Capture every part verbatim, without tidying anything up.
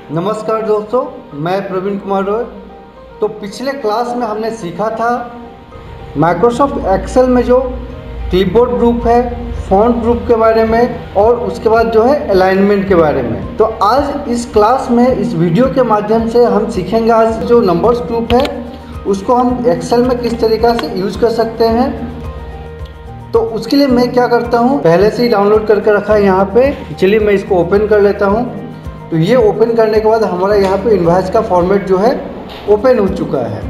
नमस्कार दोस्तों, मैं प्रवीण कुमार रॉय। तो पिछले क्लास में हमने सीखा था माइक्रोसॉफ्ट एक्सेल में जो क्लिपबोर्ड ग्रुप है, फॉन्ट ग्रुप के बारे में और उसके बाद जो है अलाइनमेंट के बारे में। तो आज इस क्लास में इस वीडियो के माध्यम से हम सीखेंगे आज जो नंबर्स ग्रुप है उसको हम एक्सेल में किस तरीक़ा से यूज कर सकते हैं। तो उसके लिए मैं क्या करता हूँ, पहले से ही डाउनलोड करके रखा है यहाँ पे। चलिए मैं इसको ओपन कर लेता हूँ। तो ये ओपन करने के बाद हमारा यहाँ पे इनवॉइस का फॉर्मेट जो है ओपन हो चुका है।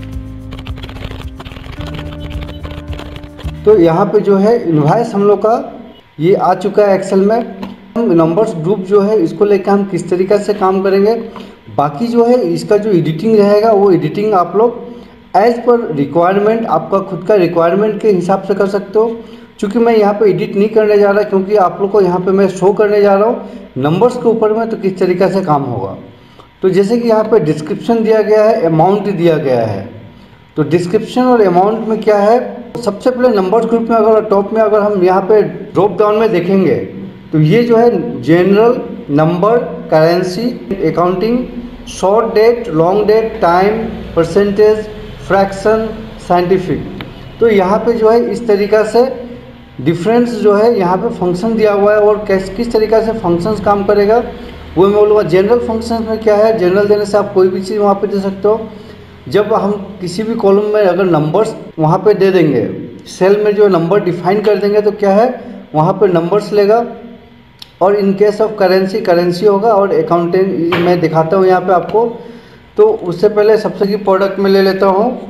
तो यहाँ पे जो है इनवॉइस हम लोग का ये आ चुका है एक्सेल में। हम नंबर्स ग्रुप जो है इसको लेकर हम किस तरीक़े से काम करेंगे, बाकी जो है इसका जो एडिटिंग रहेगा वो एडिटिंग आप लोग एज पर रिक्वायरमेंट, आपका खुद का रिक्वायरमेंट के हिसाब से कर सकते हो। चूँकि मैं यहाँ पे एडिट नहीं करने जा रहा, क्योंकि आप लोग को यहाँ पे मैं शो करने जा रहा हूँ नंबर्स के ऊपर में तो किस तरीक़े से काम होगा। तो जैसे कि यहाँ पे डिस्क्रिप्शन दिया गया है, अमाउंट दिया गया है। तो डिस्क्रिप्शन और अमाउंट में क्या है, सबसे पहले नंबर्स ग्रुप में अगर टॉप में अगर हम यहाँ पे ड्रॉप डाउन में देखेंगे तो ये जो है general, number, currency, accounting, short date, long date, time, percentage, fraction, scientific. तो यहाँ पे जो है इस तरीक़ा से डिफरेंस जो है यहाँ पे फंक्शन दिया हुआ है और किस किस तरीक़े से फंक्शंस काम करेगा वो मैं बोलूँगा। जनरल फंक्शंस में क्या है, जनरल देने से आप कोई भी चीज़ वहाँ पे दे सकते हो। जब हम किसी भी कॉलम में अगर नंबर्स वहाँ पे दे देंगे, सेल में जो नंबर डिफाइन कर देंगे तो क्या है वहाँ पे नंबर्स लेगा। और in case of currency, currency होगा। और अकाउंटेंट मैं दिखाता हूँ यहाँ पे आपको। तो उससे पहले सबसे की प्रोडक्ट में ले लेता हूँ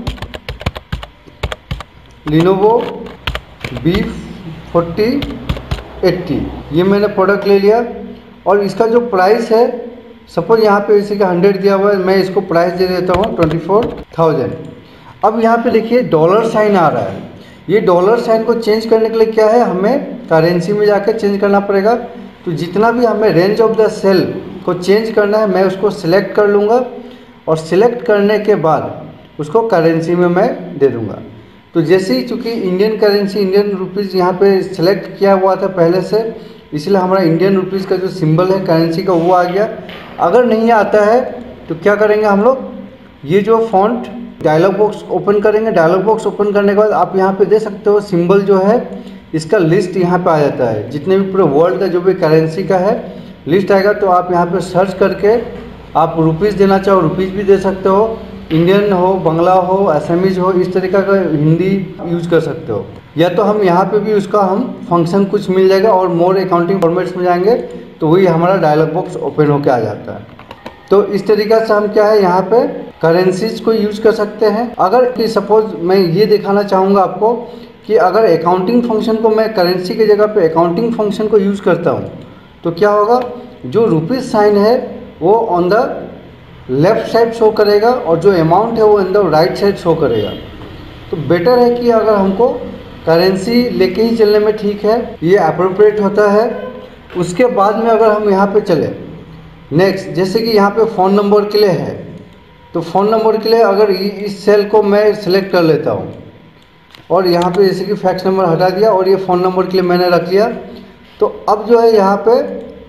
लिनोवो बी फोर्टी एट्टी। ये मैंने प्रोडक्ट ले लिया और इसका जो प्राइस है, सपोज यहाँ पे इसी का हंड्रेड दिया हुआ है, मैं इसको प्राइस दे देता हूँ ट्वेंटी फोर थाउजेंड। अब यहाँ पे देखिए डॉलर साइन आ रहा है। ये डॉलर साइन को चेंज करने के लिए क्या है, हमें करेंसी में जाकर चेंज करना पड़ेगा। तो जितना भी हमें रेंज ऑफ द सेल को चेंज करना है मैं उसको सिलेक्ट कर लूँगा और सिलेक्ट करने के बाद उसको करेंसी में मैं दे दूँगा। तो जैसे ही चूँकि इंडियन करेंसी, इंडियन रुपीज़ यहाँ पे सिलेक्ट किया हुआ था पहले से, इसलिए हमारा इंडियन रुपीज़ का जो सिंबल है करेंसी का वो आ गया। अगर नहीं आता है तो क्या करेंगे हम लोग, ये जो फॉन्ट डायलॉग बॉक्स ओपन करेंगे। डायलॉग बॉक्स ओपन करने के बाद आप यहाँ पे दे सकते हो सिंबल जो है इसका लिस्ट यहाँ पे आ जाता है। जितने भी पूरे वर्ल्ड का जो भी करेंसी का है लिस्ट आएगा। तो आप यहाँ पे सर्च करके आप रुपीज़ देना चाहो रुपीज़ भी दे सकते हो, इंडियन हो, बंगला हो, असमीज हो, इस तरीका का हिंदी यूज कर सकते हो। या तो हम यहाँ पे भी उसका हम फंक्शन कुछ मिल जाएगा और मोर अकाउंटिंग फॉर्मेट्स में जाएंगे तो वही हमारा डायलॉग बॉक्स ओपन होकर आ जाता है। तो इस तरीक़ा से हम क्या है यहाँ पे करेंसीज को यूज कर सकते हैं। अगर कि सपोज मैं ये दिखाना चाहूँगा आपको कि अगर अकाउंटिंग फंक्शन को मैं करेंसी की जगह पे अकाउंटिंग फंक्शन को यूज़ करता हूँ तो क्या होगा, जो रुपीज़ साइन है वो on the left side show करेगा और जो अमाउंट है वो on the right side show करेगा। तो बेटर है कि अगर हमको करेंसी लेके ही चलने में ठीक है, ये अप्रोप्रिएट होता है। उसके बाद में अगर हम यहाँ पे चले नेक्स्ट, जैसे कि यहाँ पे फ़ोन नंबर के लिए है तो फ़ोन नंबर के लिए अगर इस सेल को मैं सिलेक्ट कर लेता हूँ और यहाँ पे जैसे कि फैक्स नंबर हटा दिया और ये फ़ोन नंबर के लिए मैंने रख लिया। तो अब जो है यहाँ पे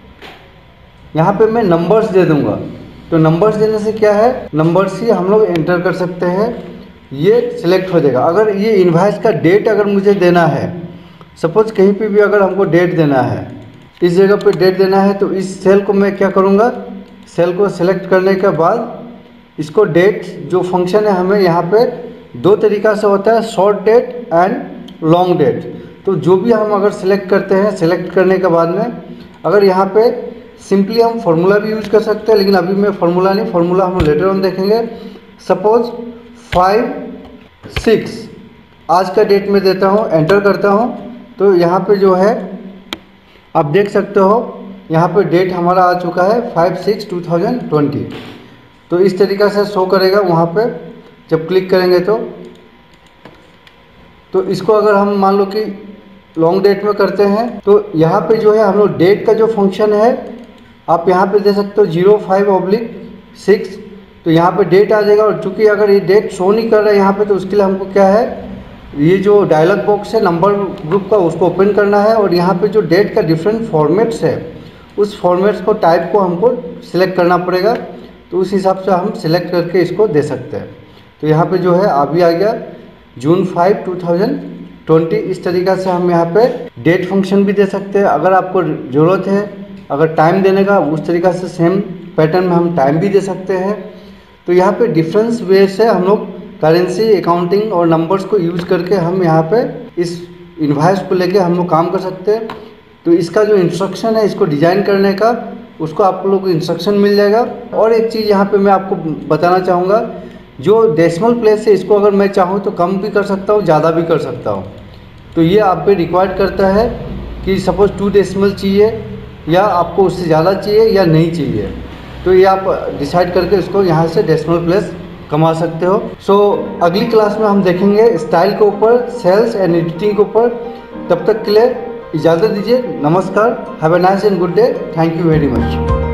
यहाँ पे मैं नंबर्स दे दूँगा। तो नंबर्स देने से क्या है, नंबर्स ही हम लोग एंटर कर सकते हैं, ये सिलेक्ट हो जाएगा। अगर ये इनवॉइस का डेट अगर मुझे देना है, सपोज कहीं पे भी अगर हमको डेट देना है, इस जगह पे डेट देना है तो इस सेल को मैं क्या करूँगा, सेल को सिलेक्ट करने के बाद इसको डेट जो फंक्शन है हमें यहाँ पे दो तरीक़ा से होता है, short date and long date. तो जो भी हम अगर सिलेक्ट करते हैं, सिलेक्ट करने के बाद में अगर यहाँ पे सिंपली हम फार्मूला भी यूज कर सकते हैं, लेकिन अभी मैं फार्मूला नहीं, फार्मूला हम लेटर ऑन देखेंगे। सपोज फाइव सिक्स आज का डेट में देता हूँ, एंटर करता हूँ तो यहाँ पे जो है आप देख सकते हो यहाँ पे डेट हमारा आ चुका है five six two thousand twenty. तो इस तरीक़ा से शो करेगा वहाँ पे जब क्लिक करेंगे तो तो इसको अगर हम मान लो कि लॉन्ग डेट में करते हैं तो यहाँ पे जो है हम लोग डेट का जो फंक्शन है आप यहाँ पे दे सकते हो जीरो फाइव ऑब्लिक सिक्स। तो यहाँ पे डेट आ जाएगा। और चूँकि अगर ये डेट शो नहीं कर रहा है यहाँ पे तो उसके लिए हमको क्या है, ये जो डायलॉग बॉक्स है नंबर ग्रुप का उसको ओपन करना है और यहाँ पे जो डेट का डिफरेंट फॉर्मेट्स है उस फॉर्मेट्स को, टाइप को हमको सिलेक्ट करना पड़ेगा। तो उस हिसाब से हम सिलेक्ट करके इसको दे सकते हैं। तो यहाँ पे जो है अभी आ गया June five two thousand twenty. इस तरीक़ा से हम यहाँ पे डेट फंक्शन भी दे सकते हैं। अगर आपको ज़रूरत है अगर टाइम देने का, उस तरीक़ा से सेम पैटर्न में हम टाइम भी दे सकते हैं। तो यहाँ पे डिफरेंस वे से हम लोग करेंसी, अकाउंटिंग और नंबर्स को यूज़ करके हम यहाँ पे इस इनवॉइस को लेके हम लोग काम कर सकते हैं। तो इसका जो इंस्ट्रक्शन है इसको डिज़ाइन करने का, उसको आप लोग को इंस्ट्रक्शन मिल जाएगा। और एक चीज़ यहाँ पे मैं आपको बताना चाहूँगा, जो डेसिमल प्लेस है इसको अगर मैं चाहूँ तो कम भी कर सकता हूँ, ज़्यादा भी कर सकता हूँ। तो ये आप पे रिक्वायर्ड करता है कि सपोज़ टू डेसिमल चाहिए या आपको उससे ज़्यादा चाहिए या नहीं चाहिए। तो ये आप डिसाइड करके इसको यहाँ से डेसिमल प्लेस कमा सकते हो। सो so, अगली क्लास में हम देखेंगे स्टाइल के ऊपर, सेल्स एंड एडिटिंग के ऊपर। तब तक के लिए इजाज़त दीजिए। नमस्कार, have a nice and good day. Thank you very much.